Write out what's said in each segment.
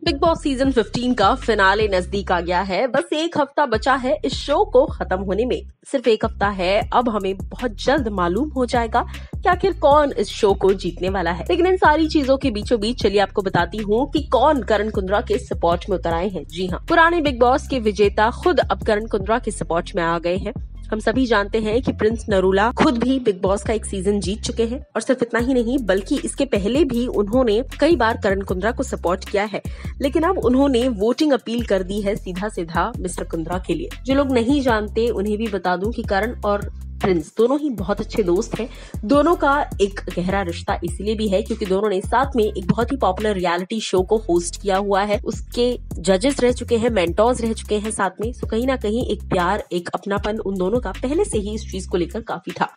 Big boss season 15 का finale नजदीक आ गया है। बस एक हफ्ता बचा है इस शो को खत्म होने में। सिर्फ एक हफ्ता है। अब हमें बहुत जल्द मालूम हो जाएगा कि आखिर कौन इस शो को जीतने वाला है। लेकिन इन सारी चीजों के बीचों बीच चलिए आपको बताती हूँ कि कौन करण कुंद्रा के सपोर्ट में उतर आए हैं। जी हाँ, पुराने बिग बॉस के विजेता खुद अब करण कुंद्रा के सपोर्ट में आ गए हैं। हम सभी जानते हैं कि प्रिंस नरूला खुद भी बिग बॉस का एक सीजन जीत चुके हैं और सिर्फ इतना ही नहीं बल्कि इसके पहले भी उन्होंने कई बार करण कुंद्रा को सपोर्ट किया है। लेकिन अब उन्होंने वोटिंग अपील कर दी है सीधा सीधा मिस्टर कुंद्रा के लिए। जो लोग नहीं जानते उन्हें भी बता दूं कि करण और प्रिंस दोनों ही बहुत अच्छे दोस्त हैं। दोनों का एक गहरा रिश्ता इसलिए भी है क्योंकि दोनों ने साथ में एक बहुत ही पॉपुलर रियलिटी शो को होस्ट किया हुआ है। उसके जजेस रह चुके हैं, मेंटोर्स रह चुके हैं साथ में। सो कहीं ना कहीं एक प्यार, एक अपनापन उन दोनों का पहले से ही इस चीज को लेकर काफी था।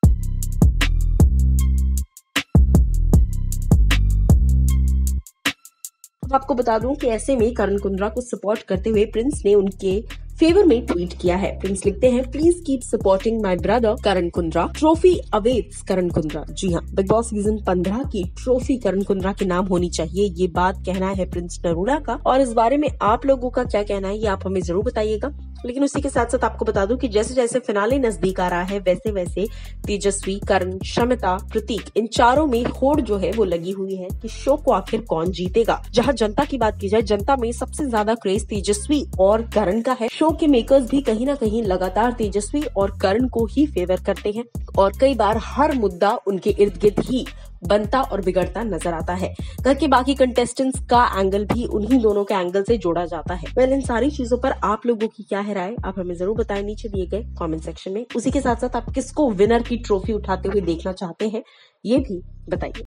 अब आपको बता दूं कि ऐसे में करण कुंद्रा को सपोर्ट करते हुए प्रिंस ने उनके फेवर में ट्वीट किया है। प्रिंस लिखते हैं, please keep supporting my brother Karan Kundrra, trophy awaits Karan Kundrra. जी हाँ, बिग बॉस सीजन 15 की ट्रॉफी करण कुंद्रा के नाम होनी चाहिए, ये बात कहना है प्रिंस नरूला का। और इस बारे में आप लोगों का क्या कहना है ये आप हमें जरूर बताइएगा। लेकिन उसी के साथ साथ आपको बता दूं कि जैसे जैसे फिनाले नजदीक आ रहा है वैसे वैसे तेजस्वी, करण, शमिता, प्रतीक, इन चारों में होड़ जो है वो लगी हुई है कि शो को आखिर कौन जीतेगा। जहां जनता की बात की जाए, जनता में सबसे ज्यादा क्रेज तेजस्वी और करण का है। शो के मेकर्स भी कहीं ना कहीं लगातार तेजस्वी और करण को ही फेवर करते हैं और कई बार हर मुद्दा उनके इर्द गिर्द ही बनता और बिगड़ता नजर आता है। घर के बाकी कंटेस्टेंट्स का एंगल भी उन्हीं दोनों के एंगल से जोड़ा जाता है। इन सारी चीजों पर आप लोगों की क्या है राय, आप हमें जरूर बताएं नीचे दिए गए कमेंट सेक्शन में। उसी के साथ साथ आप किसको विनर की ट्रॉफी उठाते हुए देखना चाहते हैं ये भी बताइए।